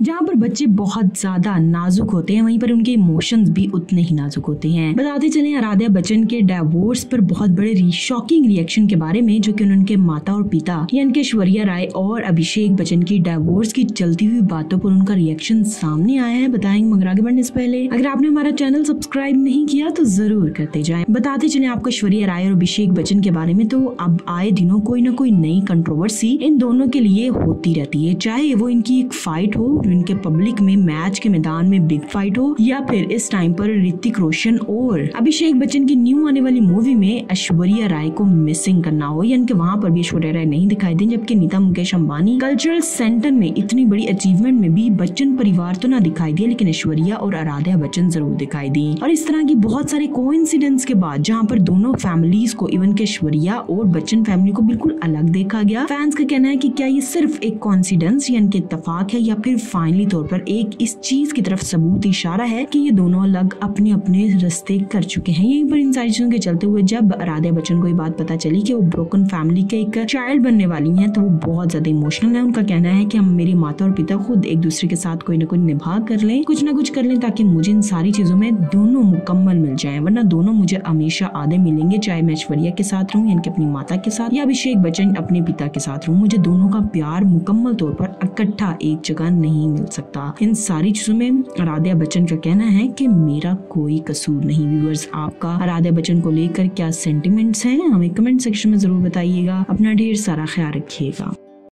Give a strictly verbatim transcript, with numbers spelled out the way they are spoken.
जहाँ पर बच्चे बहुत ज्यादा नाजुक होते हैं वहीं पर उनके इमोशंस भी उतने ही नाजुक होते हैं। बताते चले आराध्या बच्चन के डाइवोर्स पर बहुत बड़े शॉकिंग रिएक्शन के बारे में, जो कि उनके माता और पिता यानी कि ऐश्वर्या राय और अभिषेक बच्चन की डाइवोर्स की चलती हुई बातों पर उनका रिएक्शन सामने आया है। बताएंगे मगर आगे बढ़ने से पहले अगर आपने हमारा चैनल सब्सक्राइब नहीं किया तो जरूर करते जाएं। बताते चले आपको ऐश्वर्या राय और अभिषेक बच्चन के बारे में, तो अब आए दिनों कोई ना कोई नई कंट्रोवर्सी इन दोनों के लिए होती रहती है, चाहे वो इनकी एक फाइट हो, इनके पब्लिक में मैच के मैदान में बिग फाइट हो, या फिर इस टाइम पर ऋतिक रोशन और अभिषेक बच्चन की न्यू आने वाली मूवी में ऐश्वर्या राय को मिसिंग करना हो, यानी कि वहाँ पर भी ऐश्वर्या राय नहीं दिखाई दी, जबकि नीता मुकेश अंबानी कल्चरल सेंटर में इतनी बड़ी अचीवमेंट में भी बच्चन परिवार तो ना दिखाई दिया, लेकिन ऐश्वर्या और आराध्या बच्चन जरूर दिखाई दी। और इस तरह की बहुत सारे कोइंसिडेंस के बाद जहाँ पर दोनों फैमिलीज को, इवन के ऐश्वर्या और बच्चन फैमिली को बिल्कुल अलग देखा गया, फैंस का कहना है कि क्या ये सिर्फ एक कोइंसिडेंस यानी कि इत्तेफाक है, या फिर फाइनली तौर पर एक इस चीज की तरफ सबूत इशारा है कि ये दोनों अलग अपने अपने रास्ते कर चुके हैं। यहीं पर इन सारी चीजों के चलते हुए जब आराध्या बच्चन को ये बात पता चली कि वो ब्रोकन फैमिली के एक चाइल्ड बनने वाली हैं, तो वो बहुत ज्यादा इमोशनल है। उनका कहना है कि हम, मेरी माता और पिता खुद एक दूसरे के साथ कोई ना कोई निभा कर लें, कुछ ना कुछ कर लें, ताकि मुझे इन सारी चीजों में दोनों मुकम्मल मिल जाएं, वरना दोनों मुझे हमेशा आधे मिलेंगे, चाहे मैं ऐश्वर्या के साथ रहूं यानी कि अपनी माता के साथ, या अभिषेक बच्चन अपने पिता के साथ रहूं, मुझे दोनों का प्यार मुकम्मल तौर पर इकट्ठा एक जगह नहीं मिल सकता। इन सारी चीजों में आराध्या बच्चन का कहना है कि मेरा कोई कसूर नहीं। व्यूअर्स, आपका आराध्या बच्चन को लेकर क्या सेंटिमेंट्स हैं, हमें कमेंट सेक्शन में जरूर बताइएगा। अपना ढेर सारा ख्याल रखिएगा।